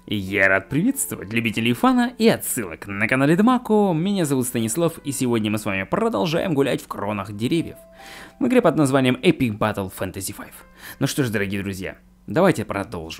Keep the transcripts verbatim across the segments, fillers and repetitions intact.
Я рад приветствовать любителей фана и отсылок на канале Дамако. Меня зовут Станислав, и сегодня мы с вами продолжаем гулять в кронах деревьев в игре под названием Epic Battle Fantasy пять. Ну что ж, дорогие друзья, давайте продолжим.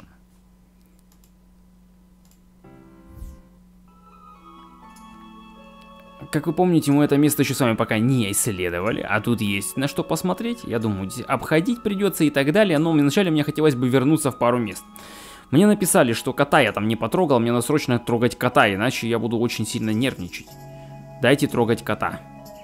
Как вы помните, мы это место еще с вами пока не исследовали, а тут есть на что посмотреть. Я думаю, обходить придется и так далее, но вначале мне хотелось бы вернуться в пару мест. Мне написали, что кота я там не потрогал, мне надо срочно трогать кота, иначе я буду очень сильно нервничать. Дайте трогать кота.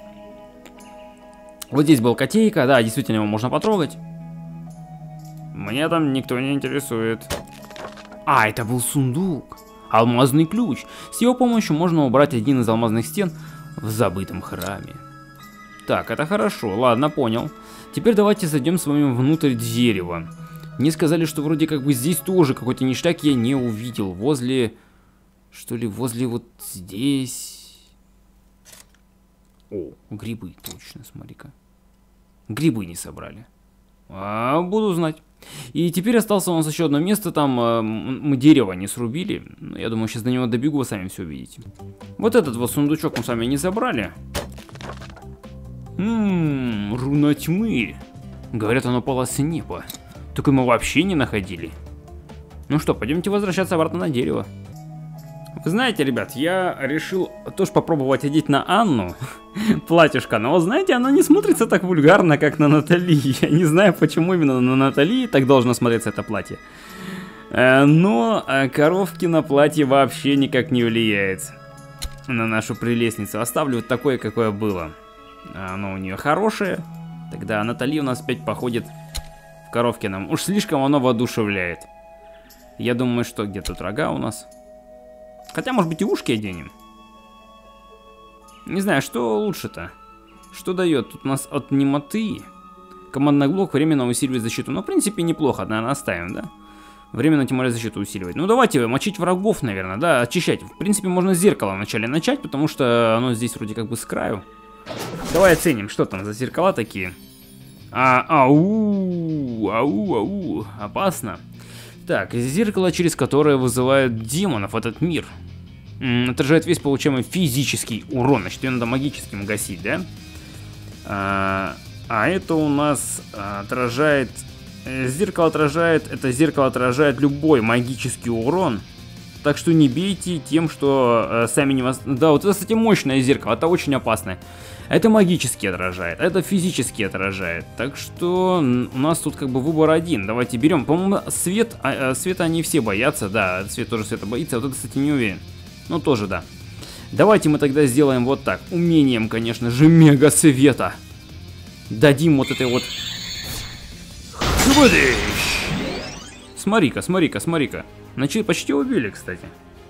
Вот здесь был котейка, да, действительно его можно потрогать. Мне там никто не интересует. А, это был сундук. Алмазный ключ. С его помощью можно убрать один из алмазных стен в забытом храме. Так, это хорошо, ладно, понял. Теперь давайте зайдем с вами внутрь дерева. Мне сказали, что вроде как бы здесь тоже какой-то ништяк я не увидел. Возле... Что ли, возле вот здесь... О, грибы, точно, смотри-ка. Грибы не собрали. А, буду знать. И теперь осталось у нас еще одно место, там э, мы дерево не срубили. Я думаю, сейчас до него добегу, вы сами все увидите. Вот этот вот сундучок мы с вами не забрали. Ммм, руна тьмы. Говорят, оно упало с неба. Только мы вообще не находили. Ну что, пойдемте возвращаться обратно на дерево. Вы знаете, ребят, я решил тоже попробовать одеть на Анну платьишко, но, знаете, оно не смотрится так вульгарно, как на Натали. Я не знаю, почему именно на Натали так должно смотреться это платье. Но коровки на платье вообще никак не влияет на нашу прелестницу. Оставлю вот такое, какое было. Оно у нее хорошее. Тогда Натали у нас опять походит в коровке нам. Уж слишком оно воодушевляет. Я думаю, что где тут рога у нас. Хотя, может быть, и ушки оденем. Не знаю, что лучше-то. Что дает? Тут у нас от немоты. Командный блок временно усиливает защиту. Ну, в принципе, неплохо, наверное, оставим, да? Временно, тем более, защиту усиливать. Ну, давайте мочить врагов, наверное, да, очищать. В принципе, можно с зеркала вначале начать, потому что оно здесь вроде как бы с краю. Давай оценим, что там за зеркала такие. А, ау, ау, ау, опасно. Так, зеркало, через которое вызывают демонов в этот мир. М-м, отражает весь получаемый физический урон. Значит, ее надо магическим гасить, да? А, а это у нас отражает... Зеркало отражает... Это зеркало отражает любой магический урон. Так что не бейте тем, что э, сами не вас... Да, вот это, кстати, мощное зеркало. Это очень опасное. Это магически отражает, это физически отражает. Так что у нас тут как бы выбор один. Давайте берем. По-моему, свет, а, а, света они все боятся. Да, свет тоже света боится. Вот это, кстати, не уверен. Ну, тоже да. Давайте мы тогда сделаем вот так. Умением, конечно же, мега света. Дадим вот этой вот... Смотри-ка, смотри-ка, смотри-ка. Значит, почти убили, кстати.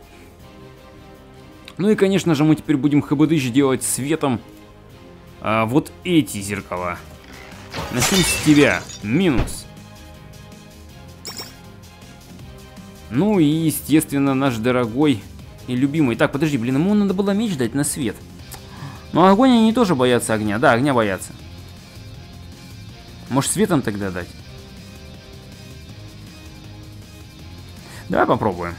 Ну и, конечно же, мы теперь будем хбдыч делать светом. А, вот эти зеркала. Начнем с тебя. Минус. Ну и, естественно, наш дорогой и любимый. Так, подожди, блин, ему надо было меч дать на свет. Но огонь они тоже боятся огня. Да, огня боятся. Может, светом тогда дать? Давай попробуем.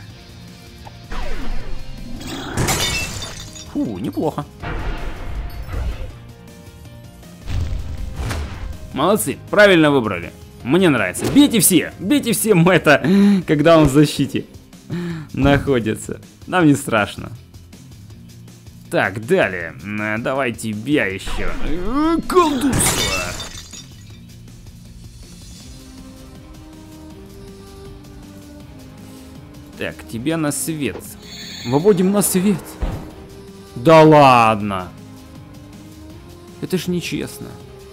Фу, неплохо. Молодцы, правильно выбрали. Мне нравится. Бейте все, бейте все Мэтта, когда он в защите находится. Нам не страшно. Так, далее. Давай тебя еще. Колдунство. Так, тебя на свет. Выводим на свет. Да ладно. Это ж нечестно.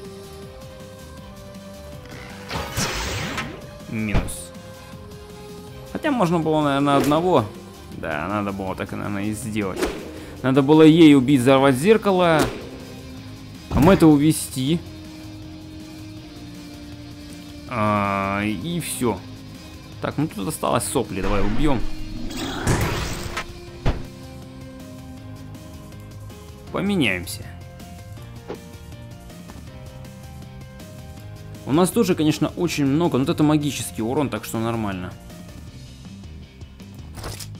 Минус. Хотя можно было, наверное, одного. Да, надо было так, наверное, и сделать. Надо было ей убить, взорвать зеркало. А мы это увести. А, и все. Так, ну тут осталось сопли. Давай убьем. Поменяемся. У нас тоже, конечно, очень много, но это магический урон, так что нормально.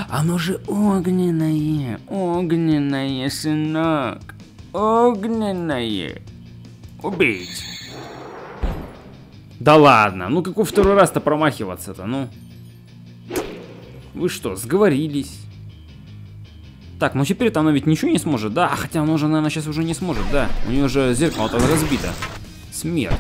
Оно же огненное, огненное, сынок. Огненное. Убить. Да ладно, ну какой второй раз-то промахиваться-то, ну? Вы что, сговорились? Так, ну теперь-то оно ведь ничего не сможет, да? Хотя оно же, наверное, сейчас уже не сможет, да? У нее же зеркало-то разбито. Смерть.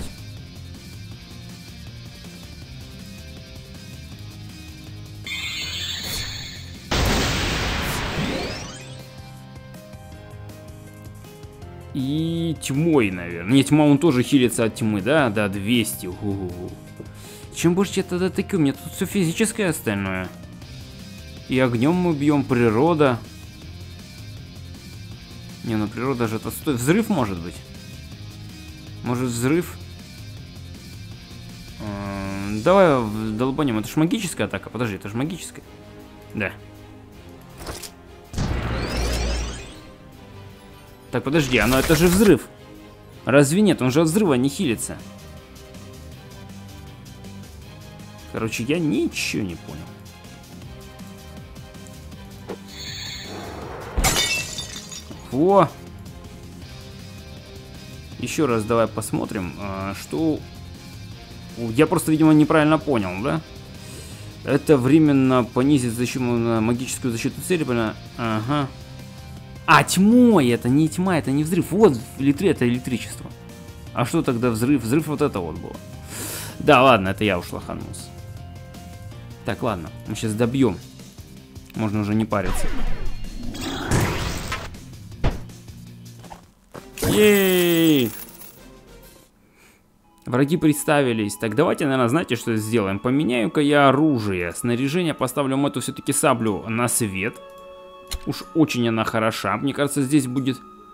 И тьмой, наверное. Не, тьма, он тоже хилится от тьмы, да? Да, двести. У-у-у. Чем больше я тогда тыкаю, у меня тут все физическое остальное. И огнем мы бьем, природа. Не, ну природа же это стоит. Взрыв может быть. Может взрыв? Э-э- давай долбанем. Это ж магическая атака. Подожди, это ж магическая. Да. Так, подожди, оно это же взрыв. Разве нет? Он же от взрыва не хилится. Короче, я ничего не понял. Во! Еще раз давай посмотрим, что... Я просто, видимо, неправильно понял, да? Это временно понизит защиту на магическую защиту цели, правильно? Ага. А, тьмой! Это не тьма, это не взрыв. Вот, электри... это электричество. А что тогда взрыв? Взрыв вот это вот было. Да, ладно, это я уж лоханулся. Так, ладно, мы сейчас добьем. Можно уже не париться. Ей! Враги представились. Так, давайте, наверное, знаете, что сделаем? Поменяю-ка я оружие. Снаряжение поставлю эту все-таки саблю на свет. Уж очень она хороша. Мне кажется, здесь будет...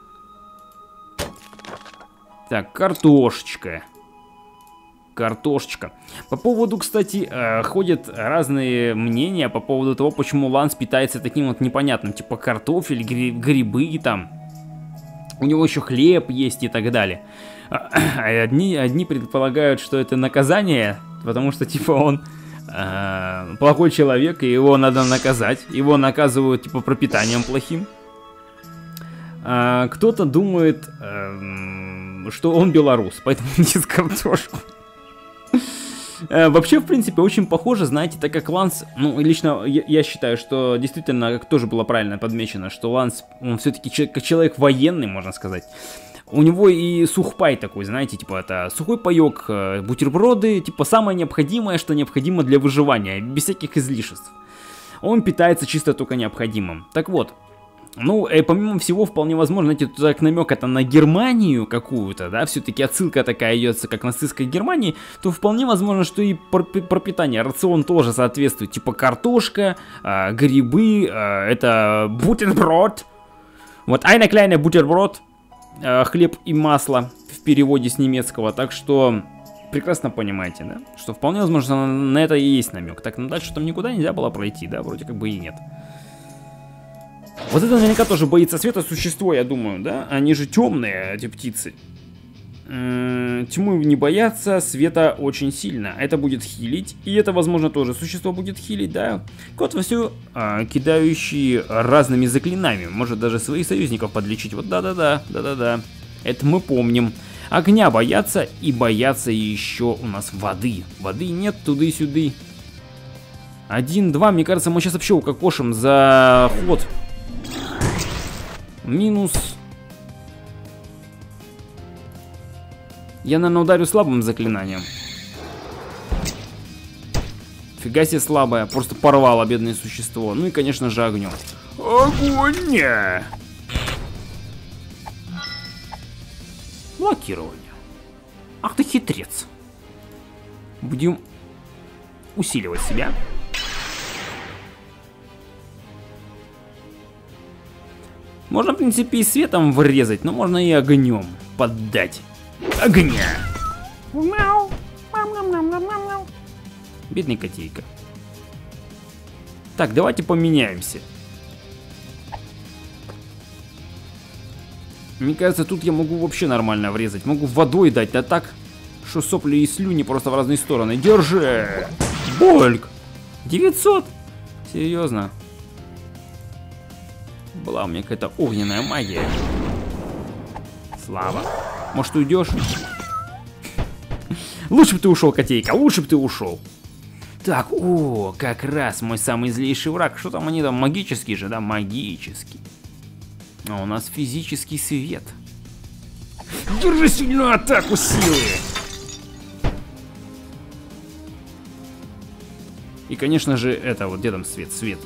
Так, картошечка. Картошечка. По поводу, кстати, э, ходят разные мнения по поводу того, почему Ланс питается таким вот непонятным. Типа картофель, гри грибы там. У него еще хлеб есть и так далее. Одни, одни предполагают, что это наказание, потому что, типа, он э, плохой человек, и его надо наказать. Его наказывают, типа, пропитанием плохим. А кто-то думает, э, что он белорус, поэтому не ест картошку. Вообще, в принципе, очень похоже, знаете, так как Ланс, ну, лично я, я считаю, что действительно, как тоже было правильно подмечено, что Ланс, он все-таки человек, как человек военный, можно сказать. У него и сухпай такой, знаете, типа, это сухой паек, бутерброды, типа, самое необходимое, что необходимо для выживания, без всяких излишеств. Он питается чисто только необходимым. Так вот. Ну, и помимо всего, вполне возможно, знаете, тут так намек это на Германию какую-то, да, все-таки отсылка такая идется, как нацистской Германии, то вполне возможно, что и пропитание, рацион тоже соответствует, типа картошка, э, грибы, э, это бутерброд, вот, eine kleine бутерброд, э, хлеб и масло в переводе с немецкого, так что прекрасно понимаете, да, что вполне возможно на, на это и есть намек, так, ну дальше там никуда нельзя было пройти, да, вроде как бы и нет. Вот это наверняка тоже боится света существо, я думаю, да? Они же темные, эти птицы. М-м, тьмы не боятся, света очень сильно. Это будет хилить, и это, возможно, тоже существо будет хилить, да? Кот вовсю а, кидающий разными заклинаниями. Может даже своих союзников подлечить. Вот да-да-да, да-да-да. Это мы помним. Огня боятся, и боятся еще у нас воды. Воды нет туды-сюды. Один-два, мне кажется, мы сейчас вообще укокошим за ход. Минус. Я, наверное, ударю слабым заклинанием. Фига себе слабое. Просто порвало бедное существо. Ну и, конечно же, огнем. Огонь! Блокирование. Ах ты хитрец. Будем усиливать себя. Можно, в принципе, и светом врезать, но можно и огнем поддать. Огня! Бедный котейка. Так, давайте поменяемся. Мне кажется, тут я могу вообще нормально врезать. Могу водой дать, да так, что сопли и слюни просто в разные стороны. Держи! Больк! девятьсот! Серьезно? Была у меня какая-то огненная магия. Слава. Может, уйдешь? Лучше бы ты ушел, котейка, лучше бы ты ушел. Так, о, как раз мой самый злейший враг. Что там они там, магический же, да? Магический. А у нас физический свет. Держи сильную атаку силы. И, конечно же, это вот, где там свет? Свет.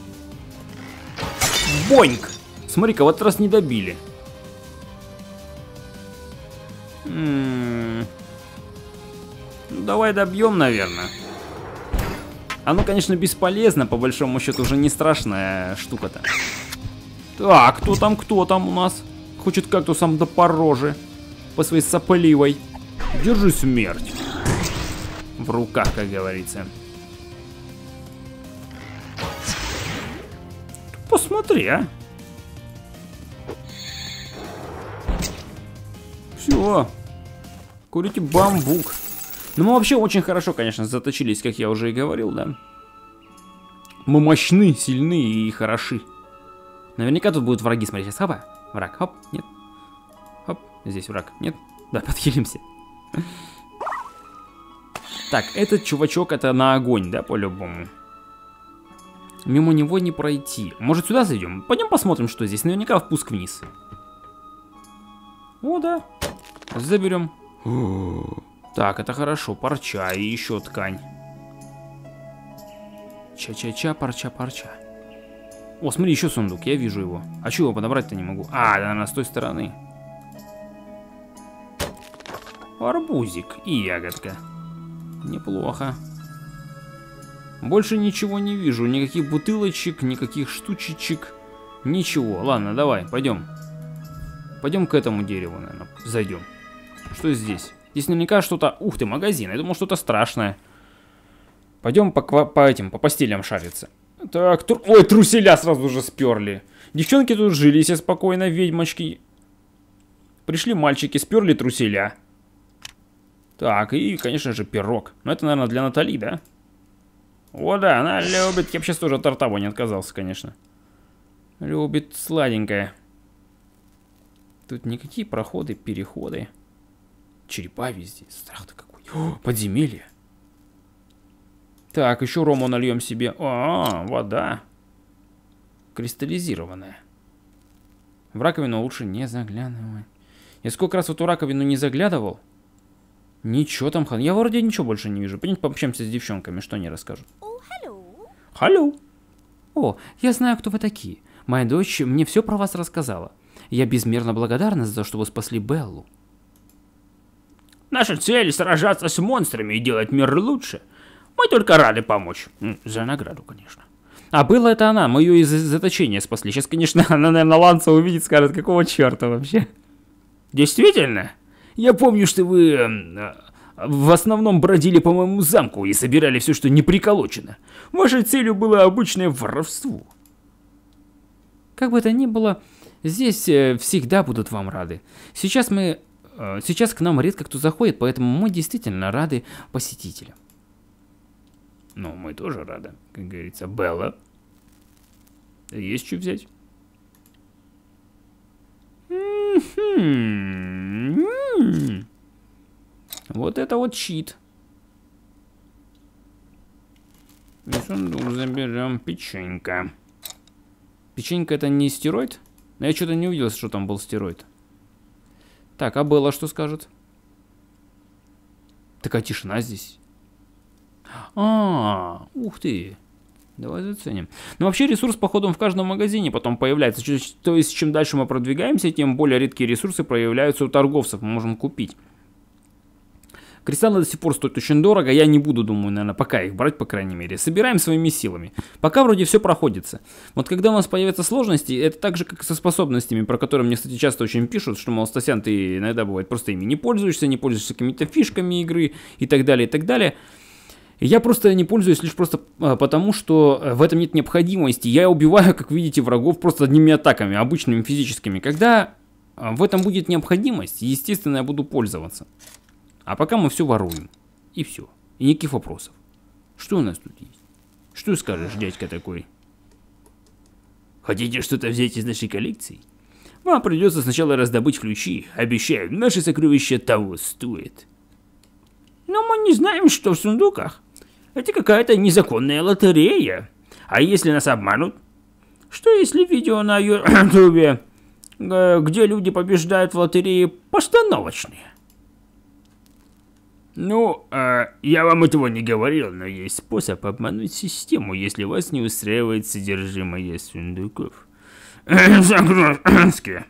Боньк! Смотри-ка, вот раз не добили. М-м-м. Ну, давай добьем, наверное. Оно, конечно, бесполезно, по большому счету, уже не страшная штука-то. Так, кто там, кто там у нас? Хочет кактусом до порожи. По своей сопливой. Держи смерть. В руках, как говорится. Посмотри, а. Все. Курите бамбук. Ну, мы вообще очень хорошо, конечно, заточились, как я уже и говорил, да. Мы мощны, сильны и хороши. Наверняка тут будут враги, смотри, сейчас, хопа. Враг, хоп, нет. Хоп, здесь враг, нет. Да, подхилимся. Так, этот чувачок, это на огонь, да, по-любому. Мимо него не пройти. Может, сюда зайдем? Пойдем посмотрим, что здесь. Наверняка впуск вниз. О, да. Заберем. Так, это хорошо. Парча и еще ткань. Ча-ча-ча, парча-парча. О, смотри, еще сундук. Я вижу его. А чего его подобрать-то не могу? А, наверное, с той стороны. Арбузик и ягодка. Неплохо. Больше ничего не вижу. Никаких бутылочек, никаких штучечек. Ничего. Ладно, давай, пойдем. Пойдем к этому дереву, наверное. Зайдем. Что здесь? Здесь наверняка что-то... Ух ты, магазин. Я думал, что-то страшное. Пойдем по, по этим, по постелям шариться. Так, тру... ой, труселя сразу же сперли. Девчонки тут жили себе спокойно, ведьмочки. Пришли мальчики, сперли труселя. Так, и, конечно же, пирог. Но это, наверное, для Натали, да? О, да, она любит. Я бы сейчас тоже от торта не отказался, конечно. Любит сладенькое. Тут никакие проходы, переходы. Черепа везде. Страх-то какой. О, подземелье. Так, еще рому нальем себе. А, вода. Кристаллизированная. В раковину лучше не заглядывать. Я сколько раз в эту раковину не заглядывал. Ничего там. Я вроде ничего больше не вижу. Пойдемте пообщаемся с девчонками, что они расскажут. Алло. О, я знаю, кто вы такие. Моя дочь мне все про вас рассказала. Я безмерно благодарна за то, что вы спасли Беллу. Наша цель — сражаться с монстрами и делать мир лучше. Мы только рады помочь. За награду, конечно. А Белла — это она, мы ее из заточения спасли. Сейчас, конечно, она, наверное, Ланса увидит, скажет, какого черта вообще. Действительно? Я помню, что вы э, в основном бродили по моему замку и собирали все, что не приколочено. Вашей целью было обычное воровство. Как бы то ни было, здесь э, всегда будут вам рады. Сейчас мы, э, сейчас к нам редко кто заходит, поэтому мы действительно рады посетителям. Ну, мы тоже рады, как говорится. Белла, есть что взять? Вот это вот щит. И сундук заберем. Печенька. Печенька — это не стероид? Но я что-то не увидел, что там был стероид. Так, а Белла что скажет? Такая тишина здесь. А, ух ты. Давай заценим. Ну, вообще, ресурс, походу, в каждом магазине потом появляется. То есть, чем дальше мы продвигаемся, тем более редкие ресурсы появляются у торговцев. Мы можем купить. Кристаллы до сих пор стоят очень дорого. Я не буду, думаю, наверное, пока их брать, по крайней мере. Собираем своими силами. Пока вроде все проходится. Вот когда у нас появятся сложности, это так же, как и со способностями, про которые мне, кстати, часто очень пишут, что, мол, Стасян, ты иногда бывает просто ими не пользуешься, не пользуешься какими-то фишками игры и так далее, и так далее. Я просто не пользуюсь лишь просто потому, что в этом нет необходимости. Я убиваю, как видите, врагов просто одними атаками, обычными физическими. Когда в этом будет необходимость, естественно, я буду пользоваться. А пока мы все воруем. И все. И никаких вопросов. Что у нас тут есть? Что скажешь, дядька такой? Хотите что-то взять из нашей коллекции? Вам придется сначала раздобыть ключи. Обещаю, наши сокровища того стоят. Но мы не знаем, что в сундуках. Это какая-то незаконная лотерея. А если нас обманут? Что если видео на ютубе, где люди побеждают в лотерее, постановочные? Ну, э, я вам этого не говорил, но есть способ обмануть систему, если вас не устраивает содержимое сундуков. Загрузки.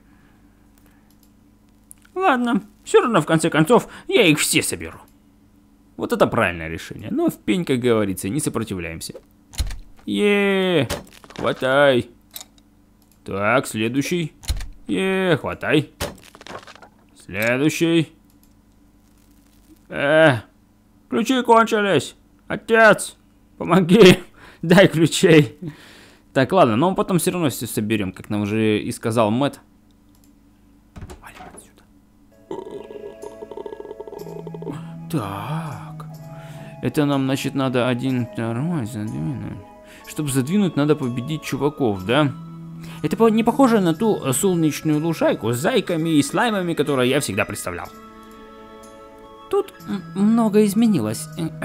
Ладно, все равно в конце концов я их все соберу. Вот это правильное решение, но в пень, как говорится, не сопротивляемся. Еее, хватай. Так, следующий. Еее, хватай. Следующий. Э, ключи кончились. Отец, помоги, дай ключей. Так, ладно, но мы потом все равно все соберем, как нам уже и сказал Мэтт. Валим отсюда. Так, это нам, значит, надо один, второй задвинуть. Чтобы задвинуть, надо победить чуваков, да? Это не похоже на ту солнечную лужайку с зайками и слаймами, которую я всегда представлял. Тут много изменилось.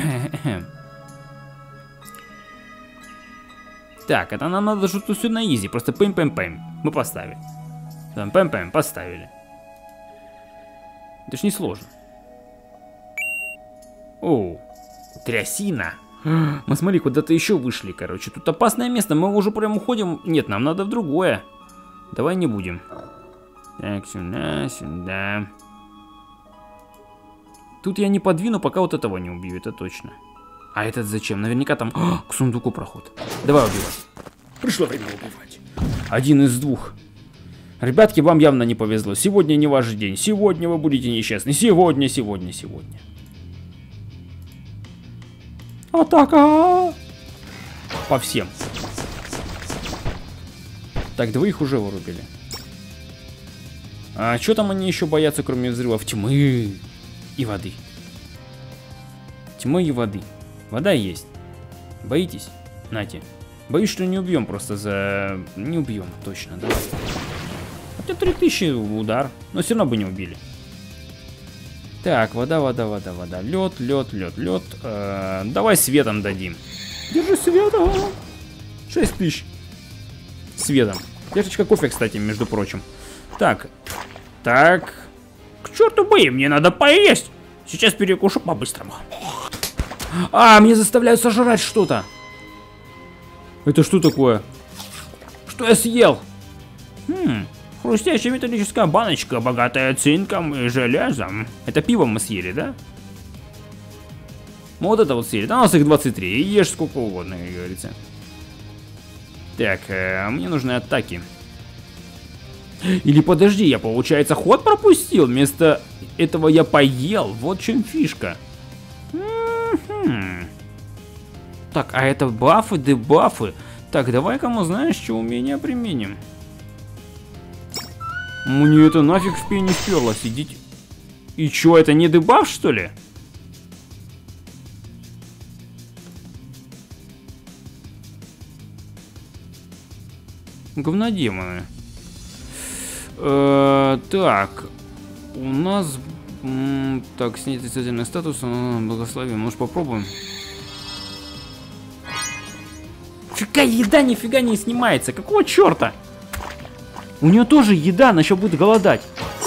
Так, это нам надо что-то все на изи. Просто пэм-пэм-пэм. Мы поставили. Пэм-пэм-пэм, поставили. Это ж не сложно. О, трясина. Мы смотри, куда-то еще вышли, короче. Тут опасное место, мы уже прям уходим. Нет, нам надо в другое. Давай не будем. Так, сюда, сюда. Тут я не подвину, пока вот этого не убью, это точно. А этот зачем? Наверняка там О, к сундуку проход. Давай убивать. Пришло время убивать. Один из двух. Ребятки, вам явно не повезло. Сегодня не ваш день. Сегодня вы будете несчастны. Сегодня, сегодня, сегодня. Атака! По всем. Так, двоих уже вырубили. А что там они еще боятся, кроме взрывов? Тьмы и воды. Тьмы и воды. Вода есть. Боитесь? Нате. Боюсь, что не убьем просто за... Не убьем, точно, да. Хотя три тысячи удар, но все равно бы не убили. Так, вода, вода, вода, вода. Лед, лед, лед, лед. Э, давай светом дадим. Держи светом. шесть тысяч. Светом. Чашечка кофе, кстати, между прочим. Так. Так. К черту бои, мне надо поесть. Сейчас перекушу по-быстрому. А, мне заставляют сожрать что-то. Это что такое? Что я съел? Хм. Хрустящая металлическая баночка, богатая цинком и железом. Это пиво мы съели, да? Мы вот это вот съели. Да, у нас их двадцать три. И ешь сколько угодно, как говорится. Так, э, мне нужны атаки. Или подожди, я, получается, ход пропустил. Вместо этого я поел. Вот в чем фишка. М-м-м. Так, а это бафы, дебафы. Так, давай-ка мы, знаешь, что умения применим. Мне это нафиг в пень не вперлось, идите. И чё, это не дебаф, что ли? Говнодемоны. Э-э, так, у нас... Так, снять отрицательный статус, благословение, может попробуем? Какая еда нифига не снимается, какого черта? У нее тоже еда, она еще будет голодать.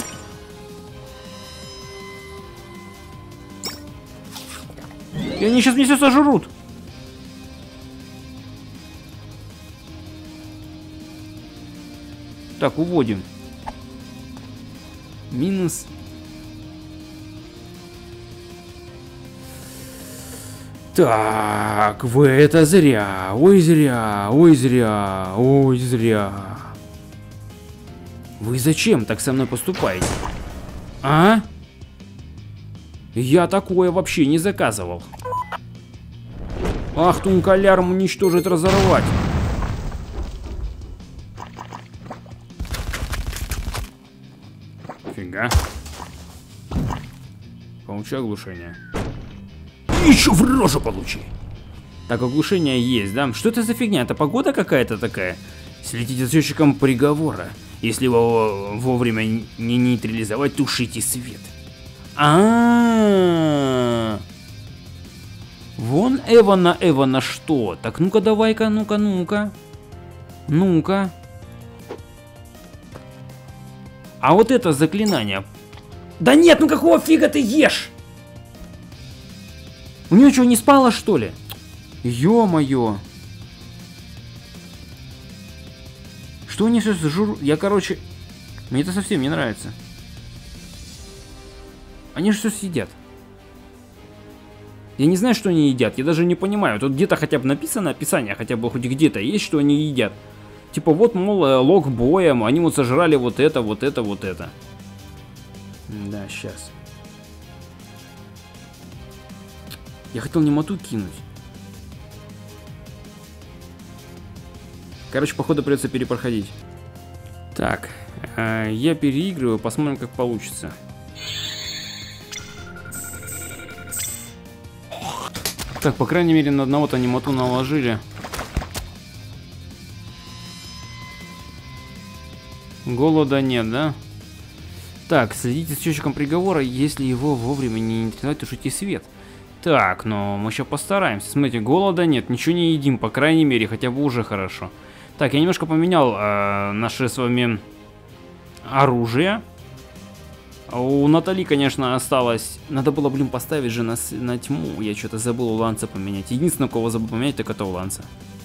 И они сейчас мне все сожрут. Так, уводим. Минус. Так, вы это зря. Ой, зря. Ой, зря. Ой, зря. Вы зачем так со мной поступаете? А? Я такое вообще не заказывал. Ах, тункалярм уничтожить, разорвать. Фига. Получи оглушение. Еще в рожу получи. Так, оглушение есть, да? Что это за фигня? Это погода какая-то такая? Следите за счетчиком приговора. Если его вовремя не нейтрализовать, тушите свет. А-а-а. Вон Эвана, Эвана что? Так, ну-ка, давай-ка, ну-ка, ну-ка. Ну-ка. А вот это заклинание. Да нет, ну какого фига ты ешь? У нее что, не спало, что ли? Ё-моё. Что они сейчас жур... Я, короче... Мне это совсем не нравится. Они же все съедят. Я не знаю, что они едят. Я даже не понимаю. Тут где-то хотя бы написано описание, хотя бы хоть где-то есть, что они едят. Типа вот, мол, лог боем. Они вот сожрали вот это, вот это, вот это. Да, сейчас. Я хотел немоту кинуть. Короче, походу придется перепроходить. Так, э, я переигрываю, посмотрим, как получится. Так, по крайней мере, на одного-то немоту наложили. Голода нет, да? Так, следите с счетчиком приговора, если его вовремя не нейтрализовать, тушите свет. Так, но мы сейчас постараемся. Смотрите, голода нет, ничего не едим, по крайней мере, хотя бы уже хорошо. Так, я немножко поменял э, наше с вами оружие. У Натали, конечно, осталось... Надо было, блин, поставить же на, на тьму. Я что-то забыл у Ланца поменять. Единственное, кого забыл поменять, так это у Ланца.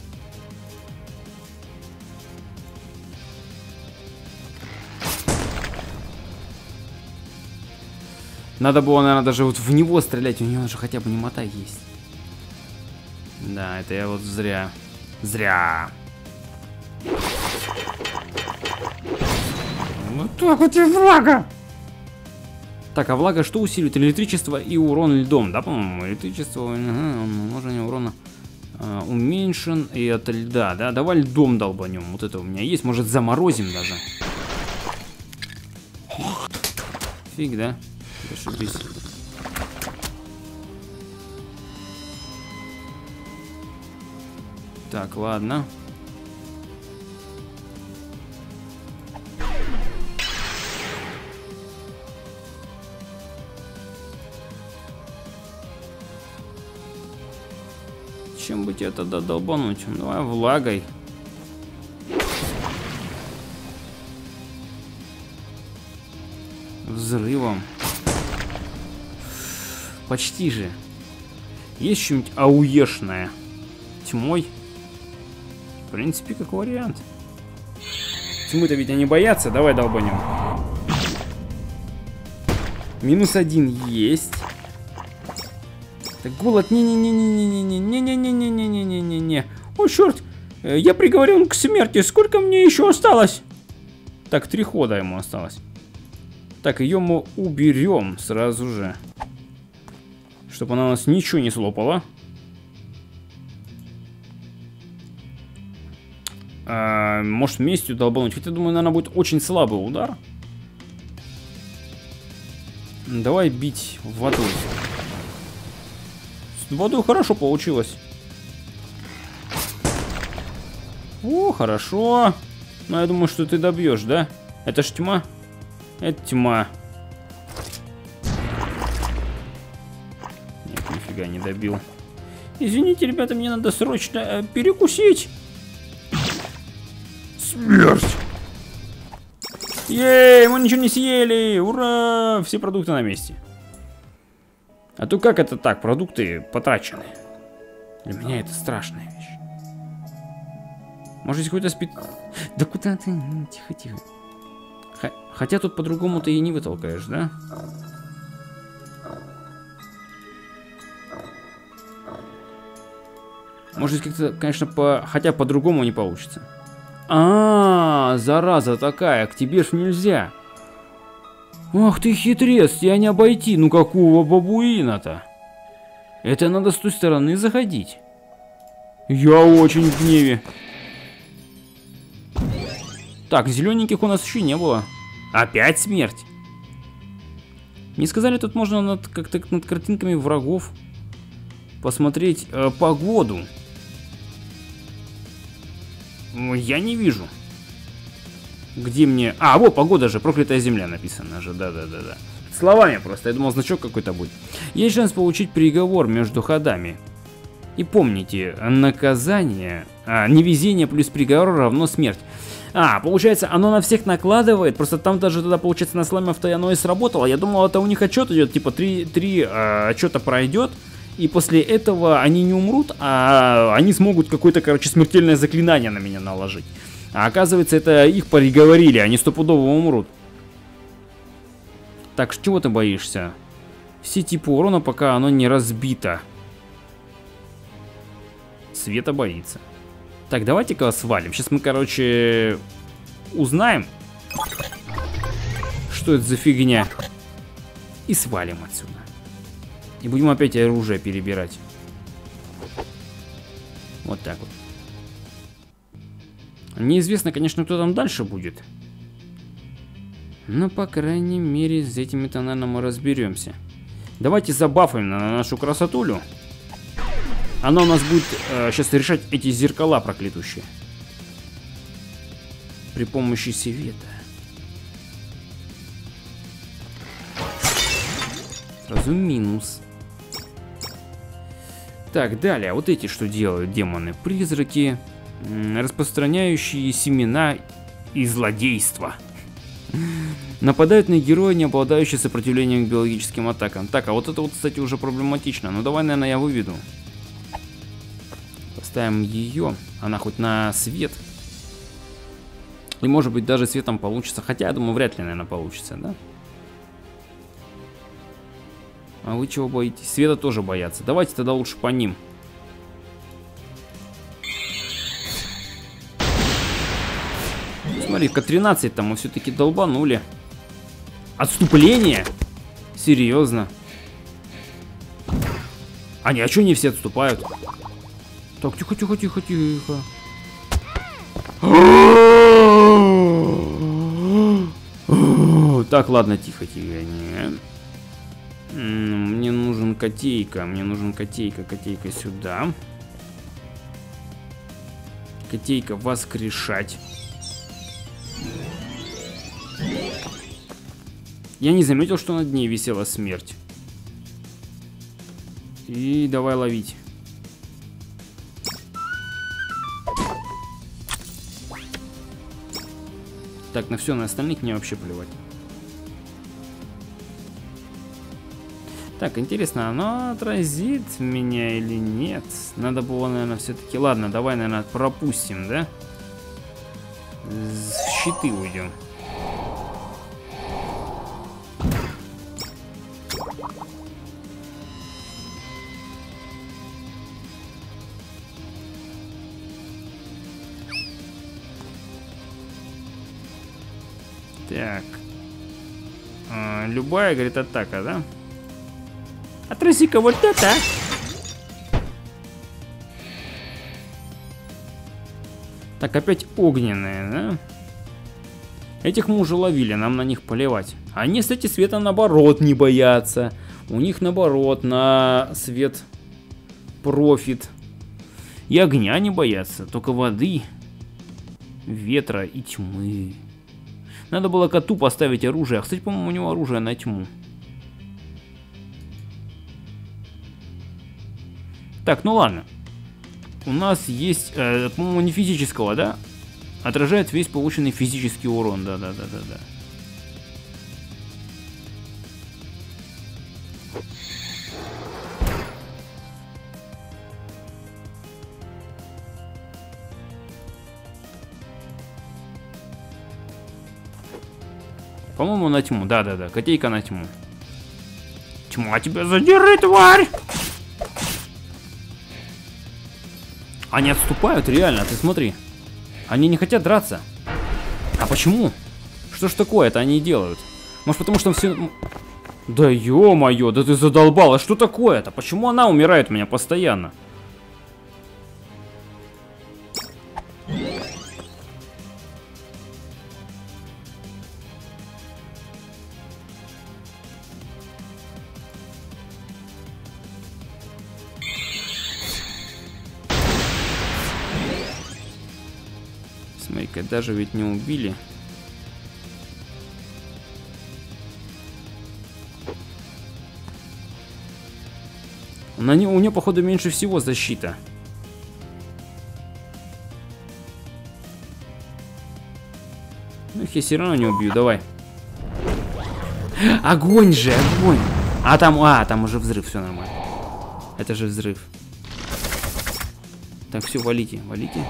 Надо было, наверное, даже вот в него стрелять. У него же хотя бы немота есть. Да, это я вот зря. Зря. Вот так вот и влага. Так, а влага что усиливает? Электричество и урон льдом, да, по-моему? Электричество, ага, умножение урона а, уменьшен и от льда, да? Давай льдом долбанем. Вот это у меня есть. Может, заморозим даже. Фиг, да? Ошибись. Так, ладно. Чем бы тебе тогда долбануть? Давай влагой. Взрывом. Почти же. Есть что-нибудь ауешное? Тьмой? В принципе, как вариант. Тьмы-то ведь они боятся. Давай долбанем. Минус один есть. Так, голод, не-не-не-не-не-не-не-не-не-не-не-не-не-не-не. О, черт, я приговорен к смерти. Сколько мне еще осталось? Так, три хода ему осталось. Так, ее мы уберем сразу же. Чтобы она у нас ничего не слопала. А, может, местью долбануть. Хотя, думаю, наверное, будет очень слабый удар. Давай бить водой. С водой хорошо получилось. О, хорошо. Но я думаю, что ты добьешь, да? Это ж тьма. Это тьма. Нет, нифига не добил. Извините, ребята, мне надо срочно э, перекусить. Смерть! Ей, мы ничего не съели! Ура! Все продукты на месте. А то как это так? Продукты потрачены. Для меня это страшная вещь. Может, здесь какой-то спит... Да куда ты? Тихо, тихо. Х... Хотя тут по-другому ты и не вытолкаешь, да? Может, как-то, конечно, по... хотя по-другому не получится. А, -а, а, зараза такая, к тебе ж нельзя. Ах ты хитрец, тебя не обойти. Ну какого бабуина-то? Это надо с той стороны заходить. Я очень в гневе. Так, зелененьких у нас еще не было. Опять смерть. Мне сказали, тут можно над, как-то над картинками врагов посмотреть э, погоду. Я не вижу. Где мне... А, вот, погода же, проклятая земля написано же, да-да-да-да. Словами просто, я думал, значок какой-то будет. Есть шанс получить приговор между ходами. И помните, наказание, а, невезение плюс приговор равно смерть. А, получается, оно на всех накладывает, просто там даже тогда, получается, на слайме авто оно и сработало. Я думал, это у них отчет идет, типа три, три а, отчета пройдет, и после этого они не умрут, а они смогут какое-то, короче, смертельное заклинание на меня наложить. А оказывается, это их приговорили, они стопудово умрут. Так, чего ты боишься? Все типы урона, пока оно не разбито. Света боится. Так, давайте-ка свалим. Сейчас мы, короче, узнаем, что это за фигня. И свалим отсюда. И будем опять оружие перебирать. Вот так вот. Неизвестно, конечно, кто там дальше будет. Но, по крайней мере, с этими-то, наверное, мы разберемся. Давайте забафаем на нашу красотулю. Она у нас будет э, сейчас решать эти зеркала проклятущие. При помощи света. Сразу минус. Так, далее. Вот эти что делают демоны? Призраки, распространяющие семена и злодейства. Нападают на героя, не обладающие сопротивлением к биологическим атакам. Так, а вот это вот, кстати, уже проблематично. Ну, давай, наверное, я выведу. Поставим ее. Она хоть на свет. И, может быть, даже светом получится. Хотя, я думаю, вряд ли, наверное, получится, да? А вы чего боитесь? Света тоже боятся. Давайте тогда лучше по ним. Смотри, к тринадцать там мы все-таки долбанули. Отступление? Серьезно? А не, а что не все отступают? Так, тихо, тихо, тихо, тихо. Так, ладно, тихо, тихо. Мне нужен котейка, мне нужен котейка, котейка сюда. Котейка воскрешать. Я не заметил, что над ней висела смерть. И давай ловить. Так, на все, на остальных мне вообще плевать. Так, интересно, оно отразит меня или нет? Надо было, наверное, все-таки... Ладно, давай, наверное, пропустим, да? В щиты уйдем. Так. А, любая, говорит, атака, да? Отрази-ка вот это. Так, опять огненные, да? Этих мы уже ловили, нам на них поливать. Они, кстати, света наоборот не боятся. У них наоборот на свет профит. И огня не боятся, только воды, ветра и тьмы. Надо было коту поставить оружие. А, кстати, по-моему, у него оружие на тьму. Так, ну ладно. У нас есть, э, по-моему, не физического, да? Отражает весь полученный физический урон. Да-да-да-да-да. По-моему, на тьму. Да-да-да. Котейка на тьму. Тьма тебя задери, тварь! Они отступают, реально, ты смотри. Они не хотят драться. А почему? Что ж такое это они делают? Может, потому что все... Да ё-моё, да ты задолбала. Что такое-то? Почему она умирает у меня постоянно? Смотри-ка, даже ведь не убили. На не, у нее, походу, меньше всего защита. Ну, их я все равно не убью, давай. Огонь же, огонь. А там, а, там уже взрыв, все нормально. Это же взрыв. Так, все, валите, валите.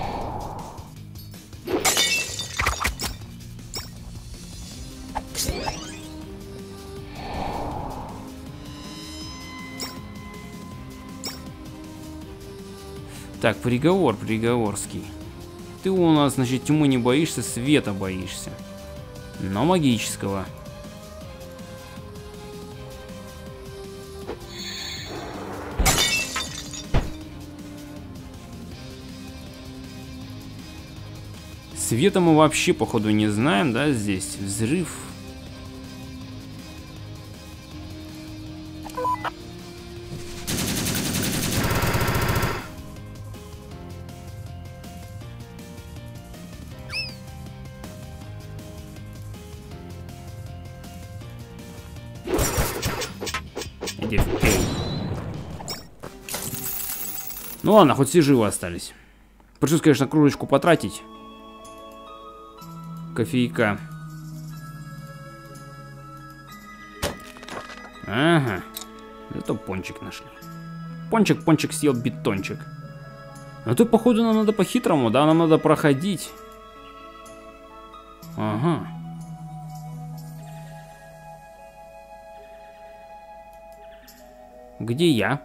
Так, приговор, приговорский. Ты у нас, значит, тьмы не боишься, света боишься. Но магического. Света мы вообще, походу, не знаем, да, здесь взрыв. Иди в пей. Ну ладно, хоть все живы остались. Пришлось, конечно, кружечку потратить. Кофейка. Ага. Зато пончик нашли. Пончик, пончик съел бетончик. А то, походу, нам надо по-хитрому, да? Нам надо проходить. Ага. Где я?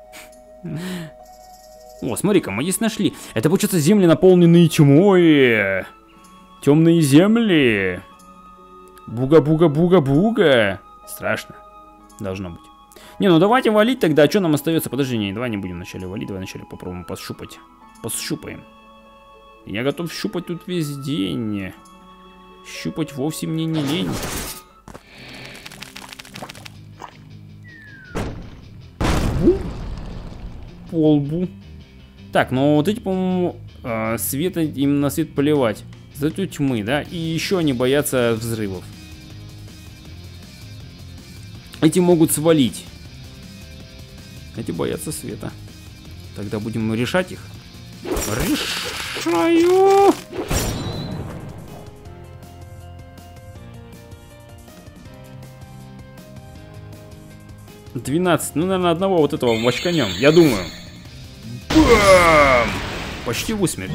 О, смотри-ка, мы здесь нашли. Это, получается, земли, наполненные тьмой. Темные земли. Буга-буга-буга-буга. Страшно. Должно быть. Не, ну давайте валить тогда. А что нам остается? Подожди, не, давай не будем вначале валить. Давай вначале попробуем пощупать. Пощупаем. Я готов щупать тут весь день. Щупать вовсе мне не лень. Бу. По лбу. Так, ну вот эти, по-моему, э, света, им на свет поливать. Зато тьмы, да? И еще они боятся взрывов. Эти могут свалить. Эти боятся света. Тогда будем решать их. Решаю! двенадцать. Ну, наверное, одного вот этого мочканем. Я думаю. Бам! Почти в усмерть.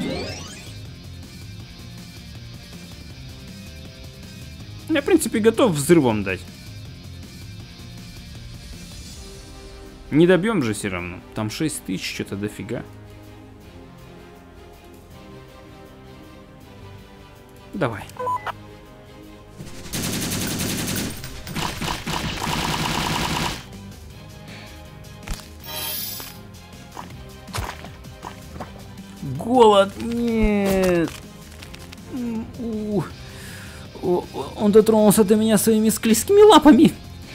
Я, в принципе, готов взрывом дать. Не добьем же все равно. Там шесть тысяч, что-то дофига. Давай. Голод, нет. У, у, он дотронулся до меня своими склизкими лапами.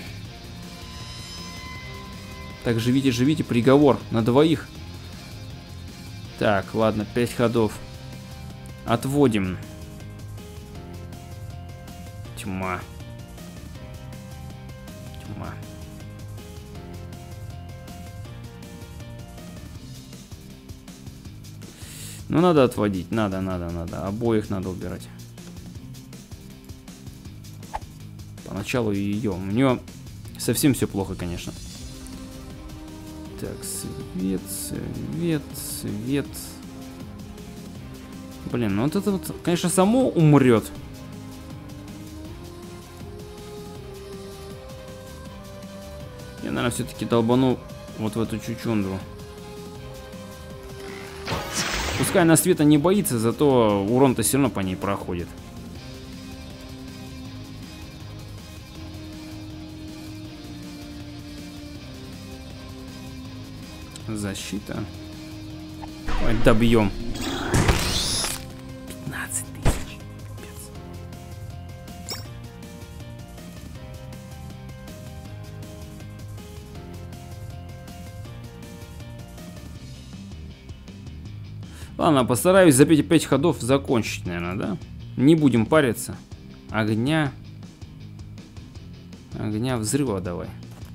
Так, живите, живите, приговор на двоих. Так, ладно, пять ходов. Отводим. Тьма. Тьма. Ну, надо отводить. Надо, надо, надо. Обоих надо убирать. Поначалу ее. У нее совсем все плохо, конечно. Так, свет, свет, свет. Блин, ну вот это вот, конечно, само умрет. Я, наверное, все-таки долбану вот в эту чучундру. Пускай она света не боится, зато урон-то все равно по ней проходит. Защита. Давай добьем. пятнадцать тысяч. Пипец. Ладно, постараюсь за пять ходов закончить, наверное, да? Не будем париться. Огня. Огня, взрыва давай.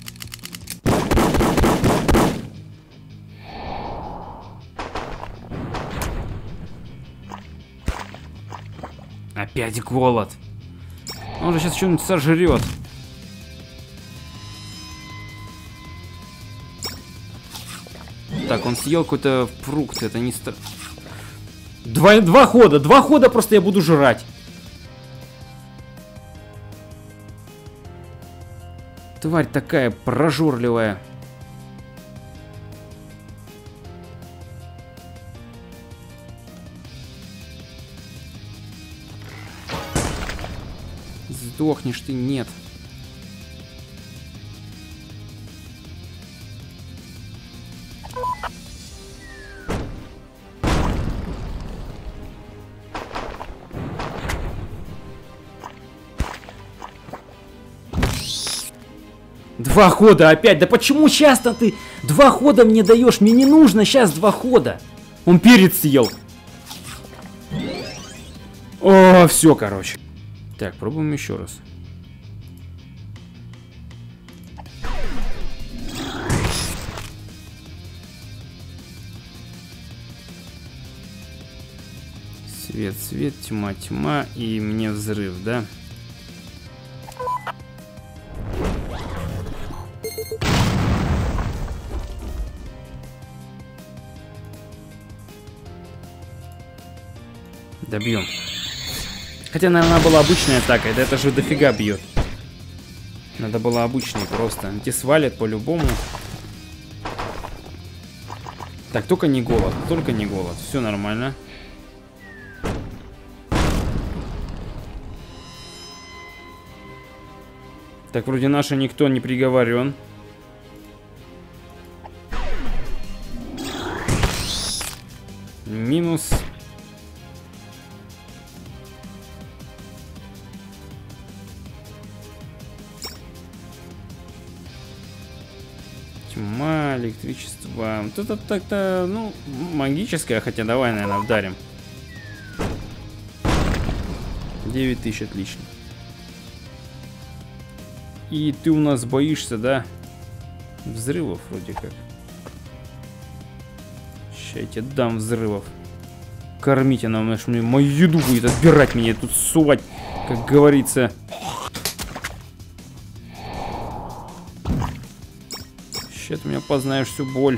Опять голод. Он же сейчас что-нибудь сожрет. Так, он съел какой-то фрукт, это не стар... Два, два хода, два хода просто я буду жрать. Тварь такая прожорливая. Сдохнешь ты, нет. Два хода опять. Да почему сейчас-то ты два хода мне даешь? Мне не нужно сейчас два хода. Он перец съел. О, все, короче. Так, пробуем еще раз. Свет, свет, тьма, тьма. И мне взрыв, да? Добьем. Хотя, наверное, она была обычная атака. Это, это же дофига бьет. Надо было обычный просто. Эти свалят по-любому. Так, только не голод. Только не голод. Все нормально. Так, вроде наши никто не приговорен. Минус. Тьма, электричество. Вот это так-то, ну, магическое, хотя давай, наверное, вдарим. девять тысяч, отлично. И ты у нас боишься, да? Взрывов вроде как. Сейчас я тебе дам взрывов. Кормите нам, знаешь, мне мою еду будет отбирать меня тут сувать, как говорится. Сейчас ты меня познаешь всю боль.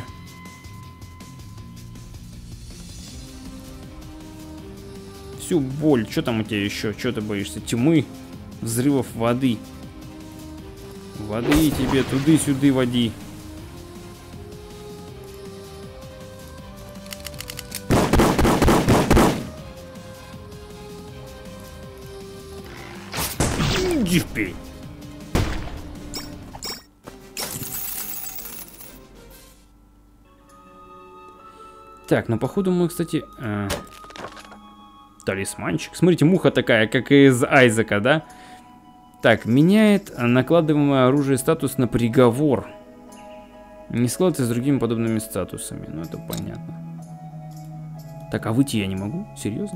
Всю боль. Что там у тебя еще? Что ты боишься? Тьмы, взрывов, воды. Воды тебе туды-сюды води. Иди впей. Так, ну походу мы, кстати... Э, талисманчик. Смотрите, муха такая, как из Айзека, да? Так, меняет накладываемое оружие статус на приговор. Не складывается с другими подобными статусами. Ну, это понятно. Так, а выйти я не могу? Серьезно?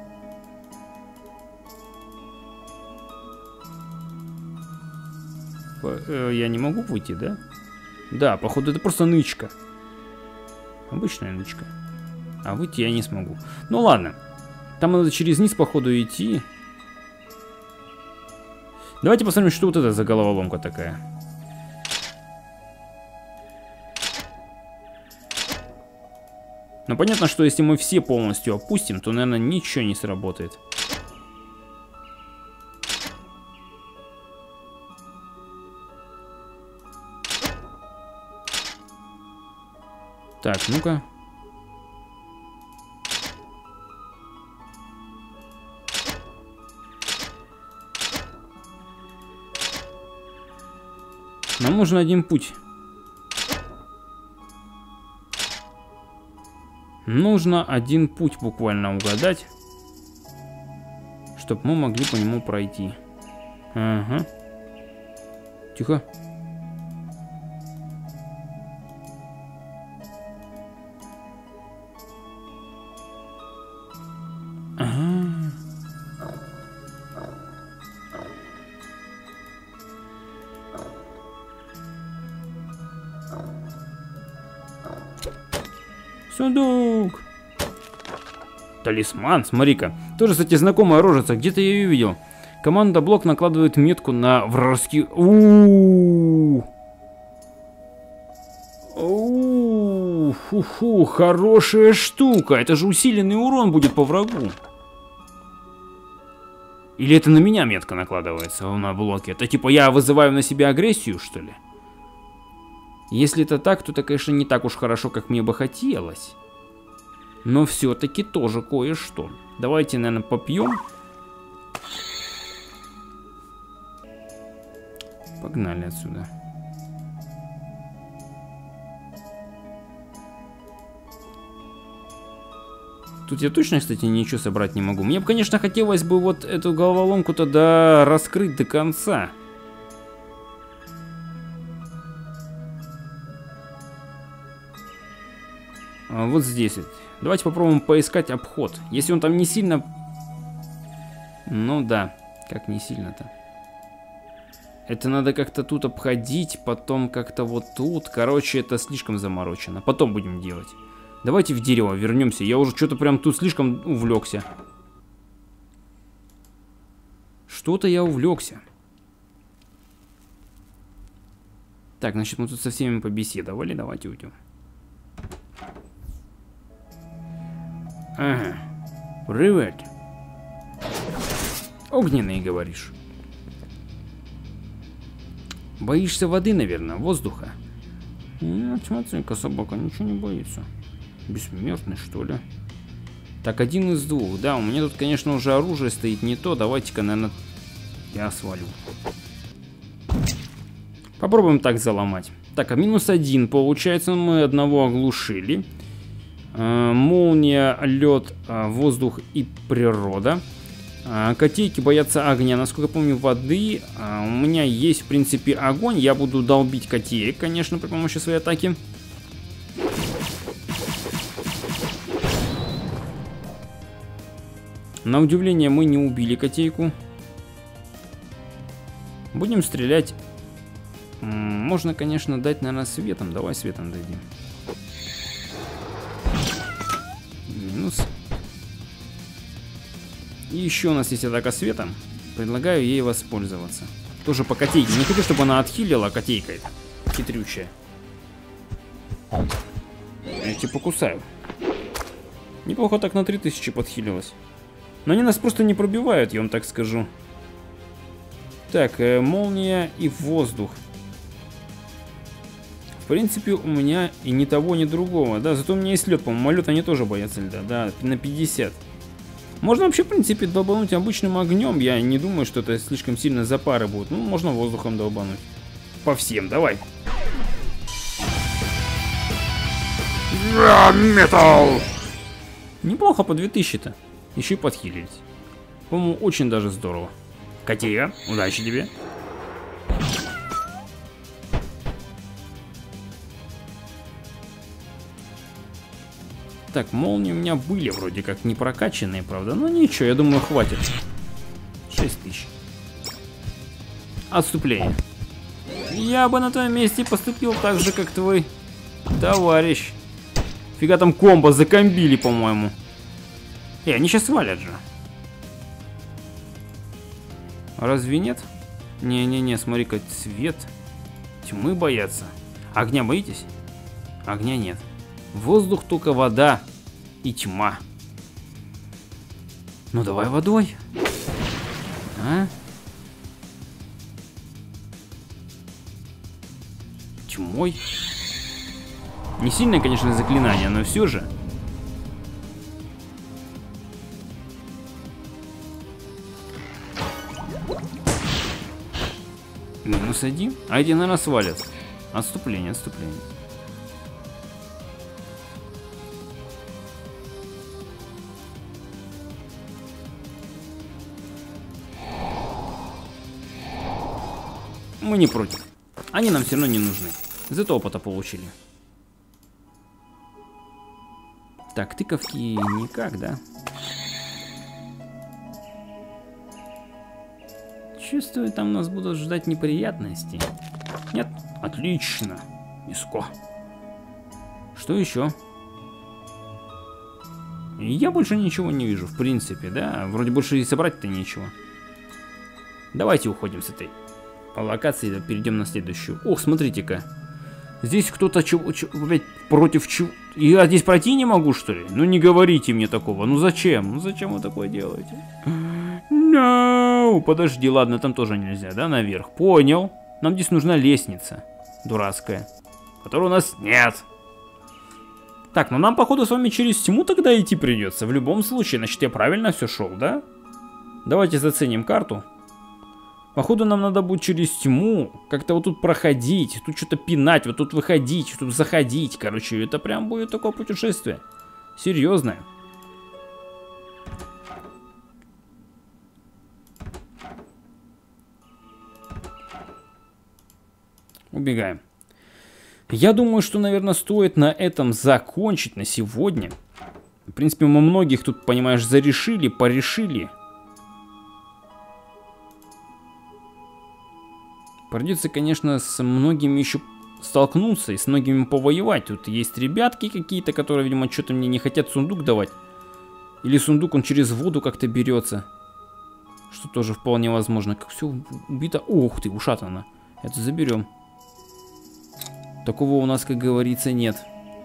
По, э, я не могу выйти, да? Да, походу это просто нычка. Обычная нычка. А выйти я не смогу. Ну ладно. Там надо через низ, походу, идти. Давайте посмотрим, что вот это за головоломка такая. Ну, понятно, что если мы все полностью опустим, то, наверное, ничего не сработает. Так, ну-ка. Нам нужен один путь. Нужно один путь буквально угадать, чтобы мы могли по нему пройти. Ага. Тихо. Сундук. Талисман, смотри-ка. Тоже, кстати, знакомая рожица. Где-то я ее видел. Команда Блок накладывает метку на вражеский... У-у-у. У-у-у. Фу-фу, хорошая штука. Это же усиленный урон будет по врагу. Или это на меня метка накладывается на блоки? Это типа я вызываю на себя агрессию, что ли? Если это так, то это, конечно, не так уж хорошо, как мне бы хотелось. Но все-таки тоже кое-что. Давайте, наверное, попьем. Погнали отсюда. Тут я точно, кстати, ничего собрать не могу. Мне бы, конечно, хотелось бы вот эту головоломку тогда раскрыть до конца. А вот здесь вот. Давайте попробуем поискать обход. Если он там не сильно... Ну да, как не сильно-то. Это надо как-то тут обходить, потом как-то вот тут. Короче, это слишком заморочено. Потом будем делать. Давайте в дерево вернемся. Я уже что-то прям тут слишком увлекся. Что-то я увлекся. Так, значит, мы тут со всеми побеседовали. Давайте уйдем. Ага. Привет. Огненный, говоришь. Боишься воды, наверное, воздуха? Ну, смотри-ка, собака ничего не боится. Бессмертный, что ли? Так, один из двух. Да, у меня тут, конечно, уже оружие стоит не то. Давайте-ка, наверное, я свалю. Попробуем так заломать. Так, а минус один. Получается, мы одного оглушили. Э, молния, лед, э, воздух и природа. Э, котейки боятся огня. Насколько я помню, воды. Э, у меня есть, в принципе, огонь. Я буду долбить котеек, конечно, при помощи своей атаки. На удивление, мы не убили котейку. Будем стрелять. Можно, конечно, дать, наверное, светом. Давай светом дадим. Минус. И еще у нас есть атака светом. Предлагаю ей воспользоваться. Тоже по котейке. Не хочу, чтобы она отхилила, котейка эта. Хитрючая. Я тебя покусаю. Неплохо так на три тысячи подхилилась. Но они нас просто не пробивают, я вам так скажу. Так, э, молния и воздух. В принципе, у меня и ни того, ни другого. Да, зато у меня есть лед, по-моему. Лед они тоже боятся льда. Да, на пятьдесят. Можно вообще, в принципе, долбануть обычным огнем. Я не думаю, что это слишком сильно запары будут. Ну, можно воздухом долбануть. По всем, давай. Металл! Неплохо по две тысячи-то. Еще и подхилились. По-моему, очень даже здорово. Котея, удачи тебе. Так, молнии у меня были вроде как не прокачанные, правда. Но ничего, я думаю, хватит. шесть тысяч. Отступление. Я бы на твоем месте поступил так же, как твой товарищ. Фига там комбо закомбили, по-моему. Эй, они сейчас свалят же. Разве нет? Не-не-не, смотри-ка, цвет. Тьмы боятся. Огня боитесь? Огня нет. Воздух, только вода и тьма. Ну давай водой. А? Тьмой. Не сильное, конечно, заклинание, но все же. Минус один. А эти, наверное, свалят. Отступление, отступление. Мы не против. Они нам все равно не нужны. Зато опыта получили. Так, тыковки никак, да? Чувствую, там нас будут ждать неприятности. Нет? Отлично. Миско. Что еще? Я больше ничего не вижу, в принципе, да? Вроде больше и собрать-то нечего. Давайте уходим с этой локации, да, перейдем на следующую. Ох, смотрите-ка. Здесь кто-то чего, чего, опять против чего... Я здесь пройти не могу, что ли? Ну не говорите мне такого. Ну зачем? Ну зачем вы такое делаете? No! Подожди, ладно, там тоже нельзя, да, наверх? Понял. Нам здесь нужна лестница. Дурацкая. Которой у нас нет. Так, ну нам, походу, с вами через тьму тогда идти придется. В любом случае, значит, я правильно все шел, да? Давайте заценим карту. Походу, нам надо будет через тьму как-то вот тут проходить, тут что-то пинать, вот тут выходить, тут заходить. Короче, это прям будет такое путешествие. Серьезное. Убегаем. Я думаю, что, наверное, стоит на этом закончить на сегодня. В принципе, мы многих тут, понимаешь, зарешили, порешили. Придется, конечно, с многими еще столкнуться и с многими повоевать. Тут есть ребятки какие-то, которые, видимо, что-то мне не хотят сундук давать. Или сундук, он через воду как-то берется. Что тоже вполне возможно. Как все убито. Ух ты, ушатано. Это заберем. Такого у нас, как говорится, нет.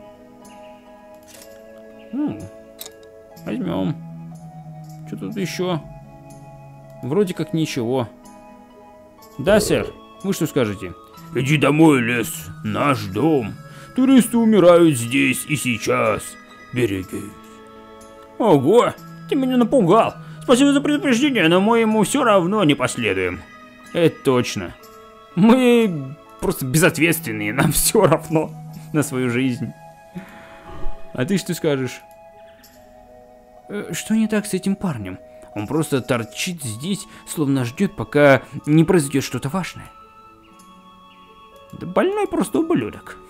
Ну, возьмем. Что тут еще? Вроде как ничего. Да, сэр? Вы что скажете? Иди домой, лес. Наш дом. Туристы умирают здесь и сейчас. Берегись. Ого, ты меня напугал. Спасибо за предупреждение, но мы ему все равно не последуем. Это точно. Мы просто безответственные, нам все равно на свою жизнь. А ты что скажешь? Что не так с этим парнем? Он просто торчит здесь, словно ждет, пока не произойдет что-то важное. Да больной просто ублюдок.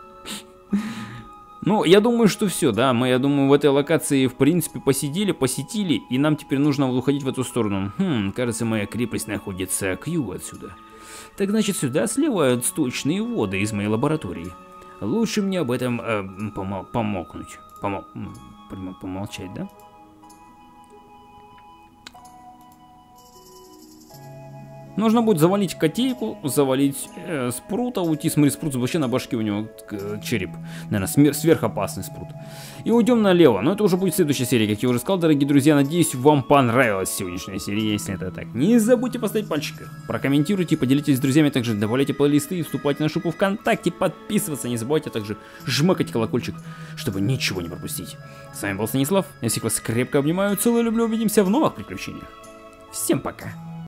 Ну, я думаю, что все, да. Мы, я думаю, в этой локации, в принципе, посидели, посетили, и нам теперь нужно уходить в эту сторону. Хм, кажется, моя крепость находится к югу отсюда. Так значит, сюда сливают сточные воды из моей лаборатории. Лучше мне об этом э, помо помолкнуть. Помо помолчать, да? Нужно будет завалить котейку, завалить э, спрута, уйти. Смотри, спрут вообще на башке у него э, череп. Наверное, сверхопасный спрут. И уйдем налево. Но это уже будет следующая серия, как я уже сказал, дорогие друзья. Надеюсь, вам понравилась сегодняшняя серия, если это так. Не забудьте поставить пальчик, прокомментируйте, поделитесь с друзьями, также добавляйте плейлисты, вступайте в нашу группу ВКонтакте, подписываться не забывайте, а также жмакать колокольчик, чтобы ничего не пропустить. С вами был Станислав, я всех вас крепко обнимаю, целую, люблю, увидимся в новых приключениях. Всем пока.